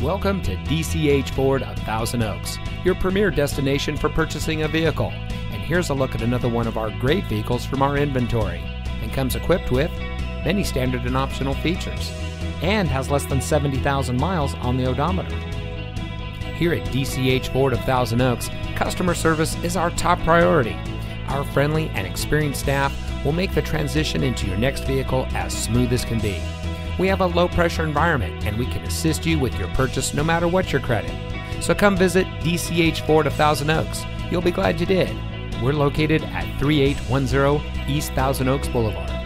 Welcome to DCH Ford of Thousand Oaks, your premier destination for purchasing a vehicle. And here's a look at another one of our great vehicles from our inventory, and comes equipped with many standard and optional features, and has less than 70,000 miles on the odometer. Here at DCH Ford of Thousand Oaks, customer service is our top priority. Our friendly and experienced staff will make the transition into your next vehicle as smooth as can be. We have a low-pressure environment, and we can assist you with your purchase no matter what your credit. So come visit DCH Ford of Thousand Oaks. You'll be glad you did. We're located at 3810 East Thousand Oaks Boulevard.